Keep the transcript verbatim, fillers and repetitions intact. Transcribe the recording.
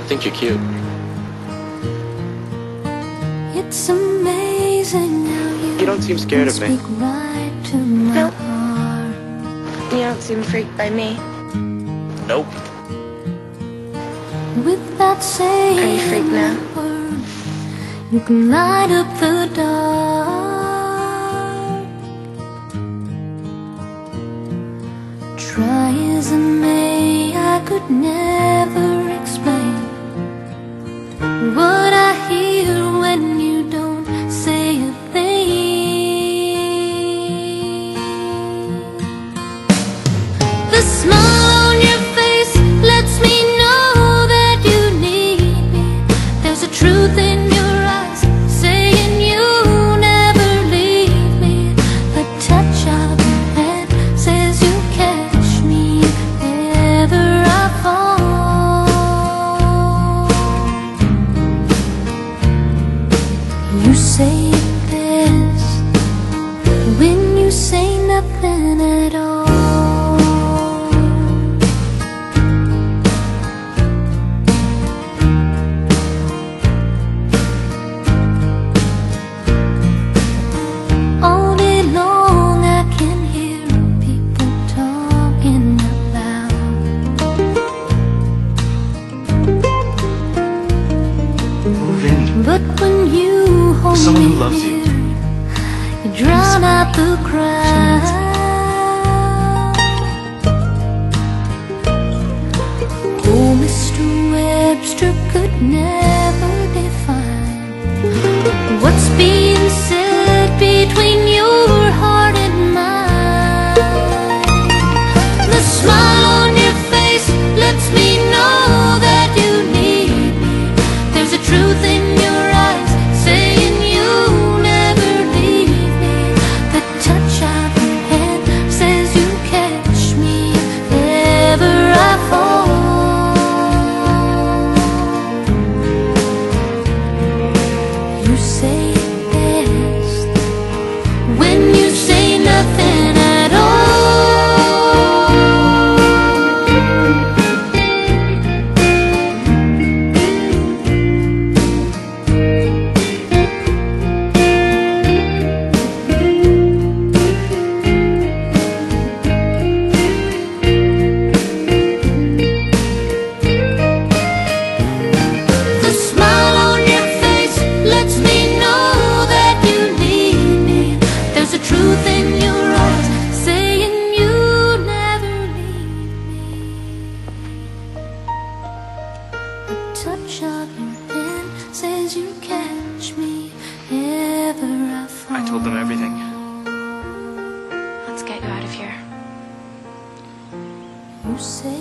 think you're cute. It's amazing how you, You don't seem scared of me. speak right to my Nope. heart. You don't seem freaked by me. Nope. Without saying Are you freaked now? a word, you can light up the dark. Try as I may, I could never explain what I hear when you don't say a thing. The smile on your face lets me know that you need me. There's a truth in your eyes saying you never leave me. The touch of your hand says you catch me if ever I fall. You say it best when you say nothing at all. All day long I can hear people talking out loud. Move in. But when you hold Someone me who loves you. near, you drown out the crowd. Oh, Mister Webster could never define what's being said between your heart and mine. The smile on your face lets me know that you need me. There's a truth in your eyes saying you never leave me. The touch of your hand says you catch me if ever I fall. You say it best when you say nothing at all. The smile on your face lets me know that you need me. There's a truth in your eyes saying you never leave me. The touch of your hand says you catch me ever I fall. I told them everything. Let's get you out of here. You say